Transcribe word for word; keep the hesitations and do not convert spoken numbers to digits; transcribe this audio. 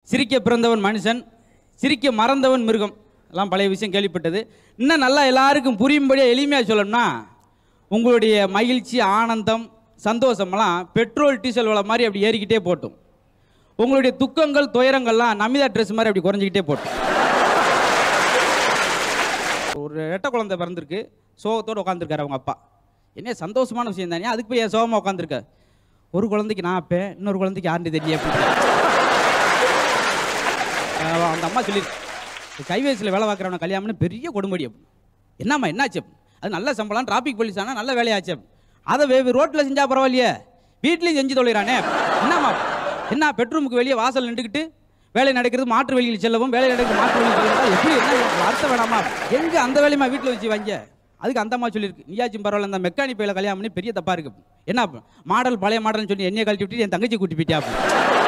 சிரிக்க பிறந்தவன் மனுஷன், சிரிக்க மறந்தவன் மிருகம் எல்லாம் பழைய விஷயம் கேள்விப்பட்டது. இன்னும் நல்லா எல்லாருக்கும் புரியும்படியாக எளிமையாக சொல்லணும்னா, உங்களுடைய மகிழ்ச்சி, ஆனந்தம், சந்தோஷமெல்லாம் பெட்ரோல் டீசல் விலை மாதிரி அப்படி ஏறிக்கிட்டே போட்டும். உங்களுடைய துக்கங்கள், துயரங்கள்லாம் நமிதா ட்ரெஸ் மாதிரி அப்படி குறைஞ்சிக்கிட்டே போட்டும். ஒரு ரெட்டை குழந்தை பிறந்திருக்கு, சோகத்தோடு உட்காந்துருக்காரு அவங்க அப்பா. என்ன சந்தோஷமான விஷயம் தானே, அதுக்கு போய் என் சோகமாக உட்காந்துருக்க. ஒரு குழந்தைக்கு நான் அப்பேன், இன்னொரு குழந்தைக்கு யாருன்னு தெரியல. அந்த அம்மா சொல்லியிருக்கு, கைவேசியில் வேலை பார்க்குறவன கல்யாணம்னு பெரிய கொடுமடி அப்படின்னு. என்னம்மா என்னாச்சு? அது நல்ல சம்பளம், டிராஃபிக் போலீஸ் ஆனால் நல்ல வேலையாச்சு. அதை வே ரோட்டில் செஞ்சால் பரவாயில்லையே, வீட்லேயும் செஞ்சு தொலைகிறானே. என்னம்மா என்ன பெட்ரூமுக்கு வெளியே வாசல் நின்றுக்கிட்டு வேலை நடக்கிறது, மாற்று வெளியில் செல்லவும், வேலை நடக்கிறது மாற்று வெளியில் செல்லவும், எப்படி என்ன அர்த்தம் வேணாமா? எங்கே அந்த வேலையுமா வீட்டில் வச்சு வாங்க. அதுக்கு அந்த அம்மா சொல்லியிருக்கு, நீயாச்சும் பரவாயில்ல, அந்த மெக்கானிக் பையில கல்யாணம் பண்ணி பெரிய தப்பாக இருக்கு. என்ன மாடல் பழைய மாடல்னு சொல்லி என்னையை கழட்டி விட்டு என் தங்கச்சி கூட்டி போயிட்டா.